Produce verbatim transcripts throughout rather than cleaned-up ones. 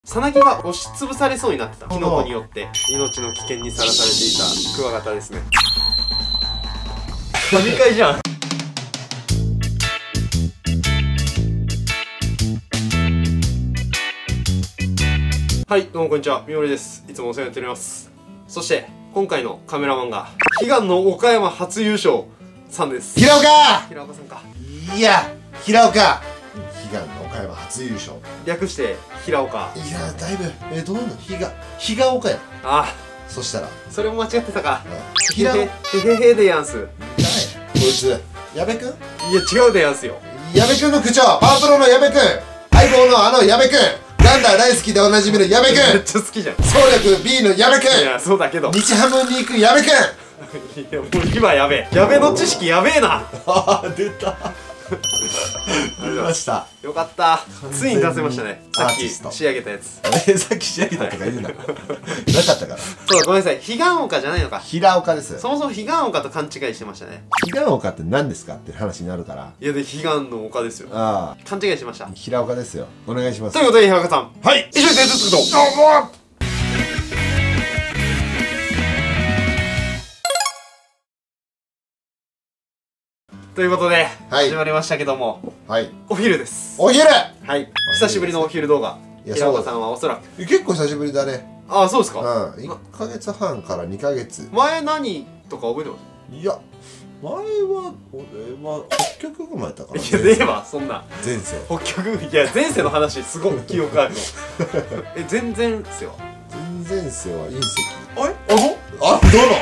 さなぎが押しつぶされそうになってた。キノコによって命の危険にさらされていたクワガタですね。神回じゃん。はい、どうもこんにちは、みおりです。いつもお世話になっております。そして今回のカメラマンが悲願の岡山初優勝さんです。 平岡平岡さんか。 いや、平岡悲願の岡山初優勝。 略して平岡。 いや、だいぶえー、どうなの比嘉比嘉岡や。 ああ、 そしたらそれも間違ってたか。 平岡へへへでやんす。 こいつ矢部くん、 いや違うでやんすよ。 矢部くんの口調、パワープロの矢部くん、相棒のあの矢部くん、ガンダー大好きでおなじみの矢部くん、 めっちゃ好きじゃん。 総力 B の矢部くん、 いやそうだけど日ハムに行く矢部くん。 いやもう今やべえ、やべの知識やべえな。 あー出た出ました。 よかった、ついに出せましたね。さっきアーティスト仕上げたやつ。 えさっき仕上げたとか言うななかったから。 そうだ、ごめんなさい、彼岸丘じゃないのか。 平岡です。 そもそも彼岸丘と勘違いしてましたね。 彼岸丘って何ですかって話になるから。 いやで彼岸の丘ですよ。 ああ、 勘違いしてました。 平岡ですよ。お願いします。 ということで平岡さん、 はい以上で伝説とどうも。ということで、 はい始まりましたけども、 はい、 お昼です。 お昼。 はい、久しぶりのお昼動画。 いや平岡さんはおそらく。 結構久しぶりだね。 ああ、そうですか。 うん、いっかげつはんからにかげつ。 前何とか覚えてます？ いや、前は俺は北極熊やったからね。 いやねえわ、そんな前世。 北極、いや前世の話すごい記憶あるの。え、全然っすよ。 前々世は隕石。 あれ、あのあ、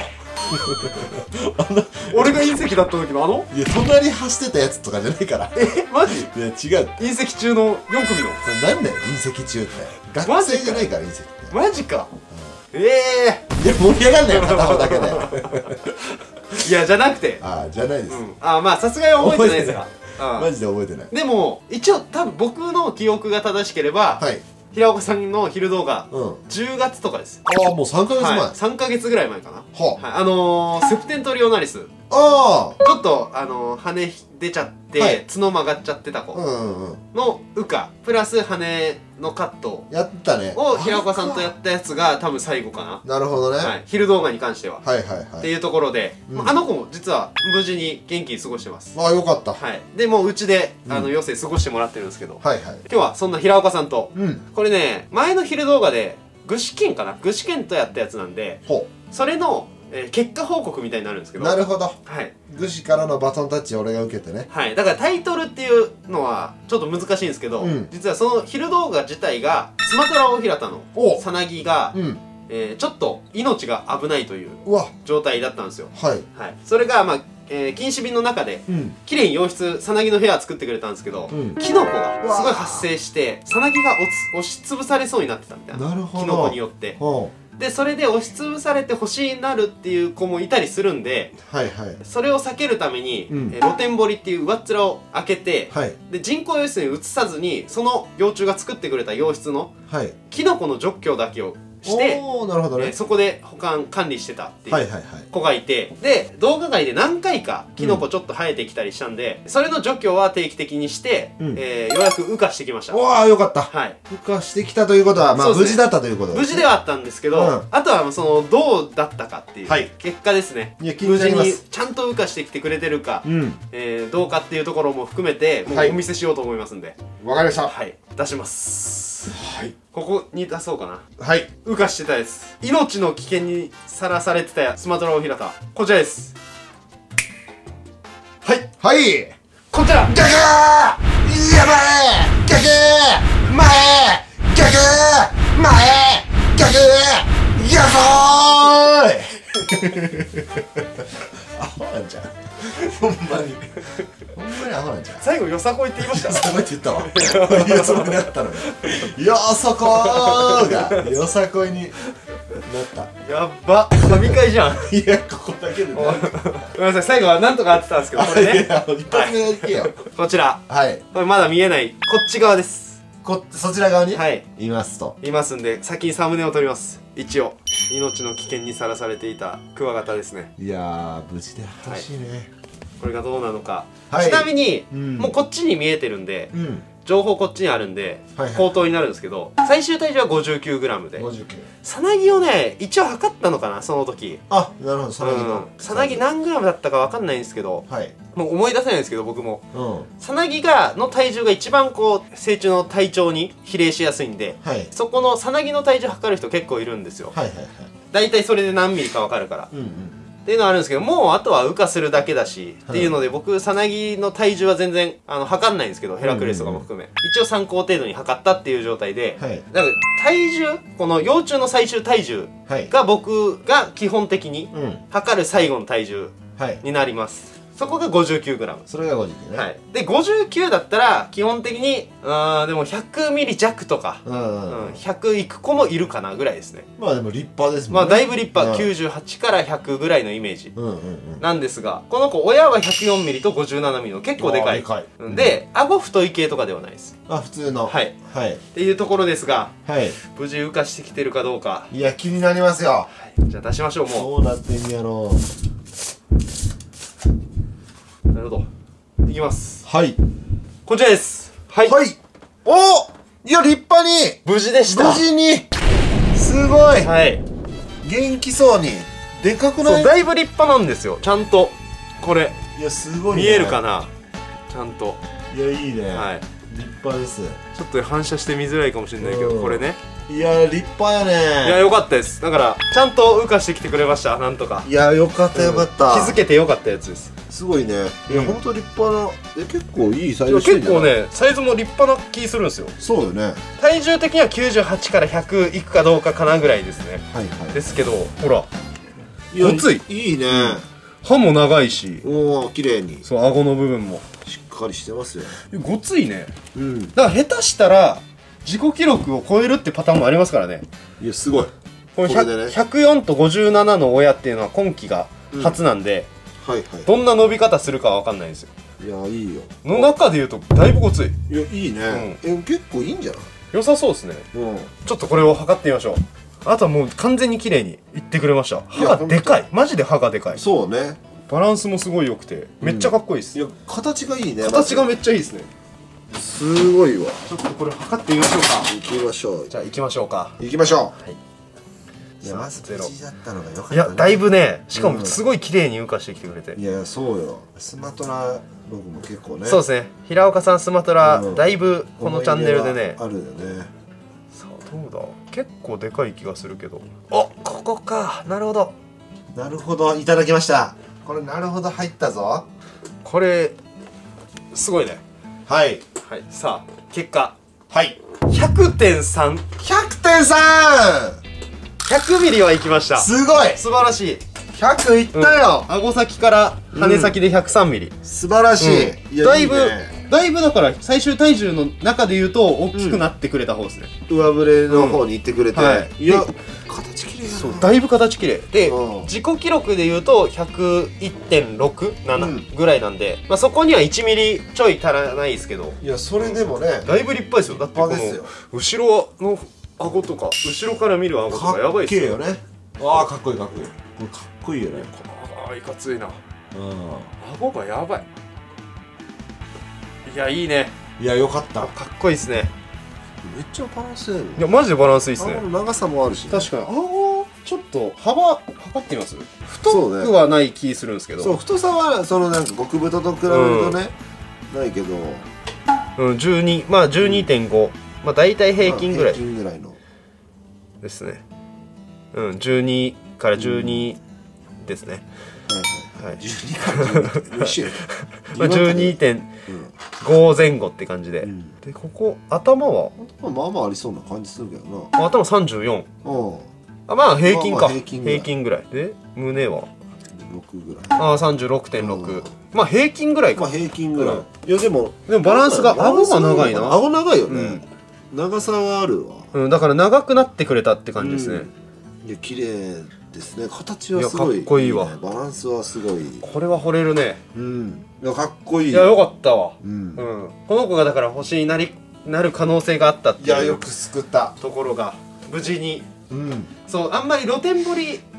どの俺が隕石だった時のあのいや、隣走ってたやつとかじゃないから。 え、マジ？ いや、違う。 隕石中のよん組の。 それなんだよ、隕石中って。学生じゃないから、隕石って。 マジか。ええいや、盛り上がんないよ、片方だけで。 いや、じゃなくて。 ああ、じゃないです。 うん。あ、まあさすがに覚えてないですか。 マジで覚えてない。 でも一応多分僕の記憶が正しければ、 はい。 平岡さんの昼動画、 うん。 じゅうがつとかです。 ああ、もうさんかげつまえ。 はい、さんかげつぐらい前かな。 ははい、あのー、セプテントリオナリス。 あ。あちょっと、あのー、羽出ちゃって、 はい角曲がっちゃってたあ。 子うんうんうん。 の羽化、プラス羽のカットやったね。 を平岡さんとやったやつが多分最後かな。 なるほどね。 はい、昼動画に関しては。 はいはいはい。 っていうところで、 うんまああの子も実は無事に元気に過ごしてます。 ああ、よかった。 はい。で、もううちで、 うんあの、余生過ごしてもらってるんですけど、 はいはい。 今日はそんな平岡さんと、 うん。 これね、前の昼動画で、具志堅かな具志堅とやったやつなんで、 ほそれの、えー結果報告みたいになるんですけう。 ど、 なるほど。 はい。 グシからのバトンタッチを俺が受けてね。 はい。だからタイトルっていうのはちょっと難しいんですけど、 うん実はその昼動画自体が、スマトラオオヒラタのおさなぎが、 うん。 えーちょっと命が危ないといううわ。 状態だったんですよ。 はい。 はい。それが、まあ、えー禁止便の中で、 うん。 綺麗に洋室、さなぎの部屋作ってくれたんですけど、 うんキノコがすごい発生して、さなぎが押つ押しつぶされそうになってたみたいな。 なるほど。 キノコによって。 ほで、それで押しつぶされて星になるっていう子もいたりするんで、 う。はいはい。 それを避けるために、 うんえー露天掘りっていう上っ面を開けて、 はい。 で人工用室に移さずにその幼虫が作ってくれた洋室のはい。 キノコの除去だけをして、 おー、なるほどね。 えーそこで保管管理してたっていうはいはいはい。 子がいて、で動画外で何回かキノコちょっと生えてきたりしたんで、それの除去は定期的にして、 うんえーようやく羽化してきました。 おー、よかった。 はい、 孵化してきたということは、まあそうですね無事だったということ無事ではあったんですけど、 うんあとはそのどうだったかっていうはい結果ですね。 いや、気に無事になります。 ちゃんと羽化してきてくれてるか、 うん。 えーどうかっていうところも含めてもうはいお見せしようと思いますんで、 わかりました。 はい、出します。 はい。 ここに出そうかな。 はい。 羽化してたやつ、命の危険にさらされてたスマトラオオヒラタ、こちらです。はい、 はい。 こちら。 逆やばい逆前逆前逆やぞーいアホなんじゃんほんまにほんまにアホなんじゃん最後よさこいって言いましたそこって言ったわ言うつもりだったのによそこーがよさこいになったやっば、神回じゃん。 いやここだけでごめんなさい、最後はなんとか合ってたんですけど、これね。 いや一発目だけよこちら、 はいこれまだ見えないこっち側です。 こそちら側にはいいますといますんで、先にサムネを撮ります。一応命の危険にさらされていたクワガタですね。 いやー無事であってほしいね、 これがどうなのか、 はいちなみに、 うんもうこっちに見えてるんで、 うん情報こっちにあるんで、 はいはい、 口頭になるんですけど、最終体重は ごじゅうきゅうグラム で、 ごじゅうきゅう。 さなぎをね一応測ったのかな、その時。 あ、なるほど。さなぎのさなぎ何グラムだったかわかんないんですけど、 はい、 もう思い出せないんですけど、僕もうん、 さなぎがの体重が一番こう成虫の体調に比例しやすいんで、 はい、 そこのさなぎの体重測る人結構いるんですよ。 はいはいはい。 だいたいそれで何ミリかわかるから、 うんうん、 っていうのはあるんですけど、もうあとは羽化するだけだし、はい、っていうので僕さなぎの体重は全然あの測んないんですけど、ヘラクレスとかも含め、うんうんうん、一応参考程度に測ったっていう状態で、はい、だから体重、この幼虫の最終体重が僕が基本的に測る最後の体重になります、はい、そこが ごじゅうきゅうグラム。 それがごじゅうきゅうね。 はい。でごじゅうきゅうだったら基本的にあーでもひゃくミリ弱とか、うん、うん、ひゃくいく子もいるかなぐらいですね。 まあでも立派ですもんね。 まあだいぶ立派、うん、きゅうじゅうはちからひゃくぐらいのイメージなんですが、この子親はひゃくよんミリとごじゅうななミリの結構でかい。でかい、うん、で顎太い系とかではないです。 あ、普通の。 はい、 はい、 っていうところですが、 はい、 無事羽化してきてるかどうか。 いや気になりますよ。はい、 じゃあ出しましょう。もうどうなってんやろう。なるほど、いきます。 はい、 こちらです。はい、 はい、お、いや立派に無事でした。 無事に、すごい、 はい、 元気そうに。でかくない？ そう、だいぶ立派なんですよ。ちゃんとこれ、 いやすごいね。 見えるかな、ちゃんと。 いやいいね、 はい、 立派です。 ちょっと反射して見づらいかもしれないけど、これね。 いや立派やね。 いやよかったです。だからちゃんと羽化してきてくれました。なんとか。 いやよかったよかった、 うん、気づけてよかったやつです。 すごいね。いや、うん、ほんと立派な。え、結構いいサイズしてるんじゃない？結構ねサイズも立派な気するんですよ。 そうよね。 体重的にはきゅうじゅうはちからひゃくいくかどうかかなぐらいですね。 はいはい。 ですけどほらごつい。 いいね、うん、 歯も長いし、 おお綺麗に。 そう、顎の部分もしっかりしてますよ。 ごついね。うん、だから下手したら自己記録を超えるってパターンもありますからね。 いやすごい。 これ、ね、ひゃくよんとごじゅうななの親っていうのは今季が初なんで、 うん、はいはい、 どんな伸び方するかは分かんないんですよ。 いやいいよ。 の中でいうとだいぶごつい。 いやいいね、うん、え結構いいんじゃない？ 良さそうですね、うん、ちょっとこれを測ってみましょう。あとはもう完全に綺麗にいってくれました。歯がでかい。マジで歯がでかい。 そうね。 バランスもすごい良くてめっちゃかっこいいです、 うん、いや形がいいね。 形がめっちゃいいですね。 すごいわ。 ちょっとこれ測ってみましょうか。 行きましょう。 じゃあ行きましょうか。 行きましょう。はい。 いやまずゼロ。 いやだいぶね、しかもすごい綺麗に羽化してきてくれて、 うん、いやそうよ。スマトラ僕も結構ね。 そうですね。平岡さんスマトラ、うん、だいぶこのチャンネルでねあるよね。 さあどうだ、結構でかい気がするけど。あ、ここか。なるほどなるほど、いただきました。これなるほど入ったぞ。 これすごいね。 はいはい。さあ結果、 はい、 ひゃくてんさん。 ひゃくてんさん。 ひゃくミリはいきました。 すごい。 素晴らしい。 ひゃくいったよ。 うん、顎先から羽先でひゃくさんミリ、うん、 素晴らしい、うん、いやだいぶいいね。 だいぶだから最終体重の中でいうと大きくなってくれた方ですね、 うん、上振れの方に行ってくれて、うん、はい、いや形きれいやな。 そうだいぶ形きれいで、 うん、 自己記録でいうと ひゃくいってんろくなな ぐらいなんで、まあ、そこにはいちミリちょい足らないですけど、 いやそれでもね、 だいぶ立派ですよ。だってこの後ろの顎とか後ろから見る顎とかやばいっすよ。 かっけえよね。わあかっこいいかっこいい。これかっこいいよね。 この顎いかついな。うん、顎がやばい。いやいいね。 いやよかった。 かっこいいですね。 めっちゃバランスいい。いやマジでバランスいいですね。 顎の長さもあるし、ね、 確かに顎ちょっと幅測ってみます。太くはない気するんですけど、 そう、ね、太さはそのなんか極太と比べるとね、うん、ないけど、 うん、じゅうに、まあ じゅうにてんご、まあ大体平均ぐらい、 平均ぐらいのですね。うん、じゅうにからじゅうにですね。 はいはい。じゅうにからじゅうに。一緒や。 まあじゅうにてんごぜん後って感じで。でここ頭はまあまあありそうな感じするけどな。 頭さんじゅうよん。うん。あ、まあ平均か。平均ぐらいで胸はろくぐらい。 ああ さんじゅうろくてんろく。まあ平均ぐらいか。 まあ平均ぐらい。いやでもでもバランスが顎が長いな。 顎長いよね。長さはあるわ。 うん、だから長くなってくれたって感じですね。 いや綺麗ですね。形はすごいかっこいいわ。 バランスはすごい。 これは惚れるね。 うん。いやかっこいい。 いやよかったわ。 うん。 この子がだから星になりなる可能性があったっていう。 いやよく救ったところが無事に。 うん。 そうあんまり露天掘り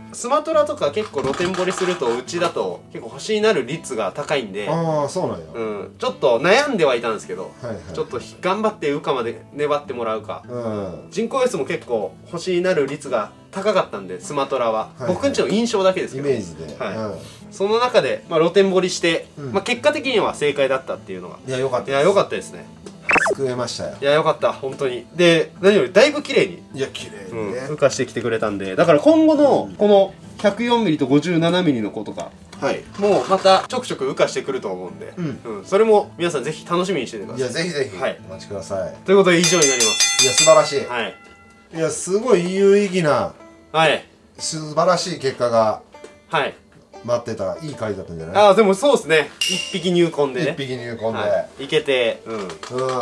スマトラとか結構露天掘りするとうちだと結構星になる率が高いんで、 ああそうなんや、 うん、ちょっと悩んではいたんですけど、 はいはい、 ちょっと頑張って羽化まで粘ってもらうか、うん、人工衛星も結構星になる率が高かったんでスマトラは、はいはい、僕んちの印象だけですけどイメージで、 はい、 うん、 その中で、まあ、露天掘りして、 うん、 まあ、結果的には正解だったっていうのが、 いやよかったです、 いやよかったですね。 救えましたよ。 いやよかった本当に。で何よりだいぶ綺麗に、 いや綺麗にね、 うん、浮かしてきてくれたんで、だから今後のこの ひゃくよんミリ と ごじゅうななミリ の子とか、はい、もうまたちょくちょく浮かしてくると思うんで、うんうん、それも皆さんぜひ楽しみにしててください。 いやぜひぜひ、はい、お待ちください。 ということで以上になります。 いや素晴らしい、 はい、 いやすごい有意義な、はい、素晴らしい結果が、はい、待ってたいい回だったんじゃない？ ああでもそうですね、いっぴき入魂でね、 いっぴき入魂で、 はい、いけて、うん、うん、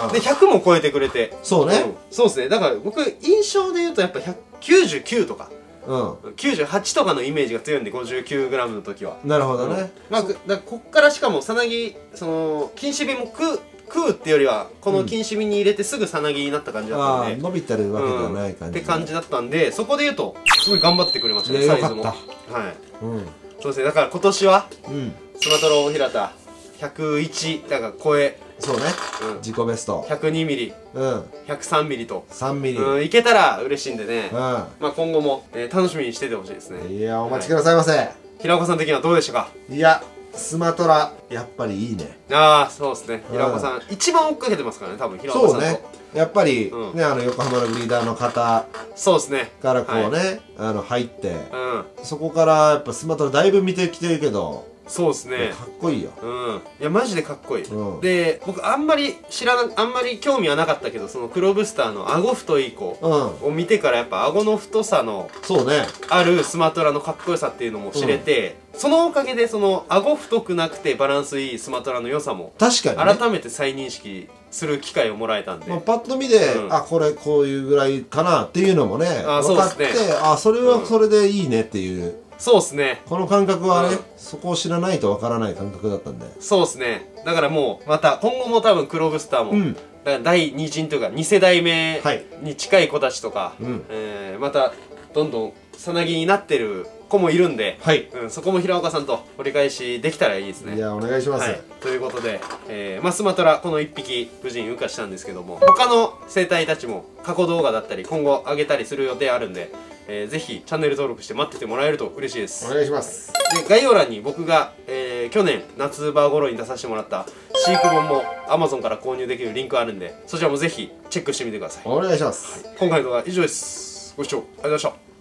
でひゃくも超えてくれて、 そうね、 うん、そうですね。だから僕印象で言うとやっぱきゅうじゅうきゅうとか、うん、きゅうじゅうはちとかのイメージが強いんで ごじゅうきゅうグラム の時は。なるほどね、うん、まあだからこっからしかもさなぎ、その金シビも食う食うってよりはこの金シビに入れてすぐさなぎになった感じだったんで、うん、伸びてるわけではない感じ、うん、って感じだったんで、そこで言うとすごい頑張ってくれましたね、サイズも。はい、うん、そうですね。だから今年は、うん、スマトラ大平田ひゃくいちだから超え、そうね、うん、自己ベストひゃくにミリ、うん、ひゃくさんミリとさんミリ、うん、いけたら嬉しいんでね、うん、まあ今後も、えー、楽しみにしててほしいですね。いやお待ちくださいませ、はい、平岡さん的にはどうでしたか？いやスマトラやっぱりいいね。ああそうですね、平岡さん、うん、一番追っかけてますからね多分平岡さんと。そうね、やっぱり、うん、ね、あの横浜のブリーダーの方、そうですね、からこうね、はい、あの入って、うん、そこからやっぱスマトラだいぶ見てきてるけど、そうですね、かっこいいよ。うん、いやマジでかっこいい、うん、で僕あんまり知らなあんまり興味はなかったけど、その黒ブスターの顎太い子を見てからやっぱ顎の太さのそうねあるスマトラのかっこよさっていうのも知れて、うん、そのおかげでその顎太くなくてバランスいいスマトラの良さも確かに、ね、改めて再認識する機会をもらえたんで、まあ、パッと見で、うん、あこれこういうぐらいかなっていうのもね分かって、ね、あそれはそれでいいねっていう、うん、そうっすね、この感覚はね、うん、そこを知らないとわからない感覚だったんで、そうっすね。だからもうまた今後も多分黒ブスターも、うん、だから第二陣というかに世代目に近い子たちとか、はい、えー、またどんどんさなぎになってる子もいるんで、はい、うん、そこも平岡さんと折り返しできたらいいですね。いやお願いします、はい、ということで、えーまあ、スマトラこのいっぴき無事に羽化したんですけども、他の生態たちも過去動画だったり今後上げたりする予定あるんで、えー、ぜひチャンネル登録して待っててもらえると嬉しいです。お願いします。で概要欄に僕が、えー、去年夏場頃に出させてもらった飼育本も アマゾン から購入できるリンクあるんで、そちらもぜひチェックしてみてください。お願いします、はい、今回の動画は以上です。ご視聴ありがとうございました。